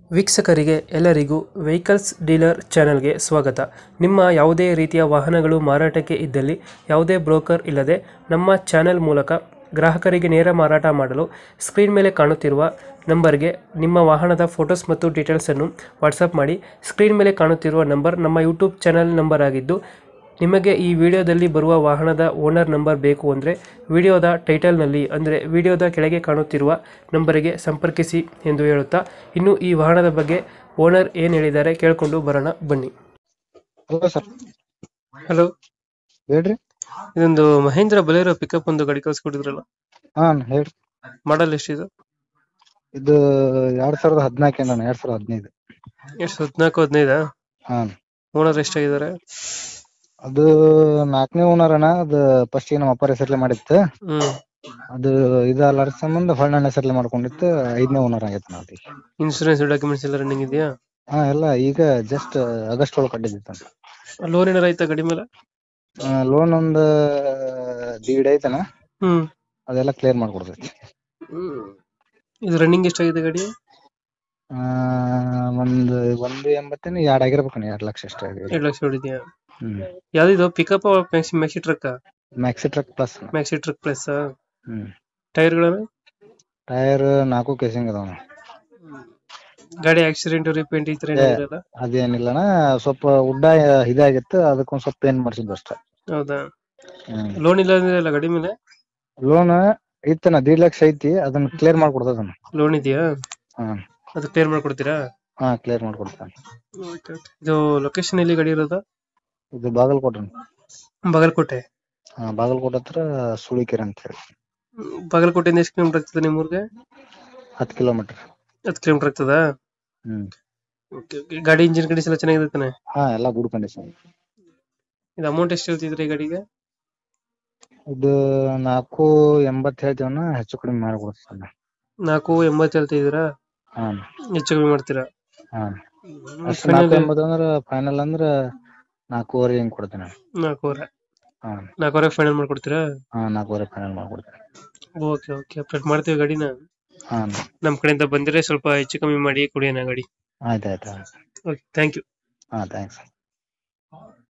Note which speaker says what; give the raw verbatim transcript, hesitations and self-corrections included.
Speaker 1: ವೀಕ್ಷಕರಿಗೆ ಎಲ್ಲರಿಗೂ vehicles dealer ಚಾನೆಲ್ಗೆ ಸ್ವಾಗತ. ನಿಮ್ಮ ಯಾವುದೇ ರೀತಿಯ ವಾಹನಗಳು ಮಾರಾಟಕ್ಕೆ ಇದ್ದಲ್ಲಿ ಯಾವುದೇ ಬ್ರೋಕರ್ ಇಲ್ಲದೆ ನಮ್ಮ ಚಾನೆಲ್ ಮೂಲಕ ಗ್ರಾಹಕರಿಗೆ ನೇರ ಮಾರಾಟ ಮಾಡಲು ಸ್ಕ್ರೀನ್ ಮೇಲೆ ಕಾಣುತ್ತಿರುವ ನಂಬರ್ಗೆ ನಿಮ್ಮ ವಾಹನದ ಫೋಟೋಸ್ ಮತ್ತು ಡೀಟೇಲ್ಸನ್ನು ವಾಟ್ಸಪ್ ಮಾಡಿ. ಸ್ಕ್ರೀನ್ ಮೇಲೆ ಕಾಣುತ್ತಿರುವ ನಂಬರ್ ನಮ್ಮ ಯೂಟ್ಯೂಬ್ ಚಾನೆಲ್ ನಂಬರ್ ಆಗಿದ್ದು, ನಿಮಗೆ ಈ ವಿಡಿಯೋದಲ್ಲಿ ಬರುವ ವಾಹನದ ಓನರ್ ನಂಬರ್ ಬೇಕು ಅಂದರೆ ವಿಡಿಯೋದ ಟೈಟಲ್ನಲ್ಲಿ ಅಂದರೆ ವಿಡಿಯೋದ ಕೆಳಗೆ ಕಾಣುತ್ತಿರುವ ನಂಬರಿಗೆ ಸಂಪರ್ಕಿಸಿ ಎಂದು ಹೇಳುತ್ತಾ, ಇನ್ನು ಈ ವಾಹನದ ಬಗ್ಗೆ ಓನರ್ ಏನು ಹೇಳಿದ್ದಾರೆ ಕೇಳಿಕೊಂಡು ಬರೋಣ ಬನ್ನಿ.
Speaker 2: Hello sir.
Speaker 1: ಹಲೋ,
Speaker 2: ಹೇಳ್ರಿ.
Speaker 1: ಇದೊಂದು ಮಹೇಂದ್ರ ಬಲೇರೋ ಪಿಕಪ್ ಒಂದು ಗಾಡಿ ಕಳ್ಸಿಕೊಟ್ಟಿದ್ರಲ್ಲ,
Speaker 2: ಹಾ ಹೇಳ್ರಿ.
Speaker 1: ಮಾಡಲ್ ಎಷ್ಟಿದೆ?
Speaker 2: ಇದು ಎರಡ್ ಸಾವಿರದ ಹದಿನಾಲ್ಕು ನಾನು ಎರಡ್ ಸಾವಿರದ ಹದಿನೈದು.
Speaker 1: ಎಷ್ಟು ಹದಿನಾಲ್ಕು ಹದಿನೈದಾ?
Speaker 2: ಹಾ.
Speaker 1: ಓನರ್ ಎಷ್ಟಾಗಿದ್ದಾರೆ?
Speaker 2: ಅದು ನಾಲ್ಕನೇ ಓನರ್ ಅಣ್ಣ. ಅದು ಫಸ್ಟ್ ನಮ್ಮ ಅಪ್ಪ ಹೆಸರ್ಲೆ ಮಾಡಿತ್ತು.
Speaker 1: ಹ್ಮ್
Speaker 2: ಅದು ಇದಲ್ಲ ಸಂಬಂಧ ಹೊಳ್ಳ ಹೆಸರ್ಲೆ ಮಾಡ್ಕೊಂಡಿತ್ತು. ಐದನೇ ಓನರ್ ಆಗೈತೆ ನಾವು.
Speaker 1: ಇನ್ಶೂರೆನ್ಸ್ ಡಾಕ್ಯುಮೆಂಟ್ಸ್ ಎಲ್ಲ ರನ್ನಿಂಗ್ ಇದೆಯಾ?
Speaker 2: ಹಾ ಎಲ್ಲ ಈಗ ಜಸ್ಟ್ ಆಗಸ್ಟ್ ಒಳಗೆ ಕಟ್ಟಿದ್ದಿತ್ತು.
Speaker 1: ಲೋನ್ ಏನಾರ ಆಯ್ತಾ ಗಾಡಿ ಮೇಲೆ?
Speaker 2: ಲೋನ್ ಒಂದು ದೀಡ್ ಐತನ.
Speaker 1: ಹ್ಮ್
Speaker 2: ಅದೆಲ್ಲ ಕ್ಲಿಯರ್ ಮಾಡ್ಕೊಡ್ತೈತಿ.
Speaker 1: ಇದು ರನ್ನಿಂಗ್ ಎಷ್ಟಾಗಿದೆ ಗಾಡಿ?
Speaker 2: ಆ ಒಂದು ಒಂದು ಎಂಬತ್ತೇನು ಎರಡ್ ಆಗಿರ್ಬೇಕಣ್ಣ. ಎರಡ್ ಲಕ್ಷ ಅಷ್ಟೇ ಆಗಿದೆ.
Speaker 1: ಎರಡು ಲಕ್ಷ ಹೊಡಿದ್ಯಾ?
Speaker 2: ಹ್ಮ್
Speaker 1: ಯಾವ್ದಿದು pickup maxi truck?
Speaker 2: Maxi truck plus.
Speaker 1: Maxi truck plus.
Speaker 2: ಹ್ಮ್
Speaker 1: ಟೈರ್ಗಳನ್ನು?
Speaker 2: ಟೈರ್ ನಾಲ್ಕು ಕೇಸಿಂಗ್ ಅದಾವ.
Speaker 1: ಗಾಡಿ ಆಕ್ಸಿಡೆಂಟ್ ರಿಪೇಂಟ್ ಈ ತರ ಏನಿರಲ್ಲ?
Speaker 2: ಅದೇನಿಲ್ಲಣ್ಣ, ಸ್ವಲ್ಪ ಉಡ್ಡ ಇದಾಗಿತ್ತು, ಅದಕ್ಕೊಂದ್ ಸ್ವಲ್ಪ ಪೇನ್ ಮಾಡ್ಸಿದ್ದು ಅಷ್ಟೇ.
Speaker 1: ಹೌದಾ? ಲೋನ್ ಇಲ್ಲ ಅಂದ್ರೆ ಗಾಡಿ ಮೇಲೆ?
Speaker 2: ಲೋನ್ ಐತನ ದೀಡ್ ಲಕ್ಷ ಐತಿ. ಅದನ್ನ ಕ್ಲಿಯರ್ ಮಾಡ್ಕೊಡ್ತದ.
Speaker 1: ಲೋನ್ ಇದೆಯಾ?
Speaker 2: ಹಾ
Speaker 1: ಅದು ಕ್ಲಿಯರ್ ಮಾಡ್ಕೊಡ್ತೀರಾ?
Speaker 2: ಹಾ ಕ್ಲಿಯರ್ ಮಾಡ್ಕೊಡ್ತಾನೆ.
Speaker 1: ಇದು ಲೊಕೇಶನ್ ಎಲ್ಲಿ ಗಾಡಿ ಇರೋದು?
Speaker 2: ಇದು ಬಾಗಲಕೋಟೆ.
Speaker 1: ಬಾಗಲಕೋಟೆ?
Speaker 2: ಹಾ ಬಾಗಲಕೋಟೆ ಹತ್ರ ಸುಳಿಕೆರೆ ಅಂತ ಹೇಳಿ.
Speaker 1: ಬಾಗಲಕೋಟೆಯಿಂದ ಎಷ್ಟು ಕಿಲೋಮೀಟರ್ ಆಗ್ತದೆ ನಿಮ್ಮೂರ್ಗೆ?
Speaker 2: ಹತ್ತು ಕಿಲೋಮೀಟರ್.
Speaker 1: ಹತ್ತು ಕಿಲೋಮೀಟರ್ ಆಗ್ತದ?
Speaker 2: ಹ್ಮ್
Speaker 1: ಗಾಡಿ ಇಂಜಿನ್ ಕಂಡೀಷನ್ ಎಲ್ಲ ಚೆನ್ನಾಗಿದೆ?
Speaker 2: ಹಾ ಎಲ್ಲ ಗುಡ್ ಕಂಡೀಷನ್.
Speaker 1: ಇದು ಅಮೌಂಟ್ ಎಷ್ಟು ಹೇಳ್ತಿದ್ರಿ ಈ ಗಾಡಿಗೆ?
Speaker 2: ಇದು ನಾಲ್ಕು ಎಂಬತ್ತು ಹೇಳ್ತೀವಣ್ಣ, ಹೆಚ್ಚು ಕಡಿಮೆ ಮಾಡ್ಕೊಡ್ತಾನೆ.
Speaker 1: ನಾಲ್ಕು ಎಂಬತ್ತು ಹೇಳ್ತಿದ್ದೀರಾ?
Speaker 2: ಹಾ
Speaker 1: ಹೆಚ್ಚು ಕಡಿಮೆ ಮಾಡ್ತೀರಾ?
Speaker 2: ಹಾ ಅಷ್ಟು ನಾಲ್ಕು ಎಂಬತ್ತು ಅಂದ್ರೆ ಫೈನಲ್ ಅಂದ್ರೆ ನಾಲ್ಕೂವರೆ ಹಿಂಗ್ ಕೊಡ್ತೇನೆ.
Speaker 1: ನಾಲ್ಕೂವರೆ?
Speaker 2: ಹಾ
Speaker 1: ನಾಲ್ಕೂವರೆ ಫೈನಲ್ ಮಾಡ್ಕೊಡ್ತೀರಾ?
Speaker 2: ಹಾ ನಾಲ್ಕೂವರೆ ಫೈನಲ್ ಮಾಡ್ಕೊಡ್ತೇನೆ.
Speaker 1: ಓಕೆ ಓಕೆ, ಅಪ್ಡೇಟ್ ಮಾಡ್ತೀವಿ ಗಾಡಿನ.
Speaker 2: ಹಾ
Speaker 1: ನಮ್ ಕಡೆಯಿಂದ ಬಂದ್ರೆ ಸ್ವಲ್ಪ ಹೆಚ್ಚು ಕಮ್ಮಿ ಮಾಡಿ ಕೊಡಿ ಅಣ್ಣ ಗಾಡಿ.
Speaker 2: ಆಯ್ತಾಯ್ತು.
Speaker 1: Okay, thank you.
Speaker 2: ಹಾ ಥ್ಯಾಂಕ್ಸ್.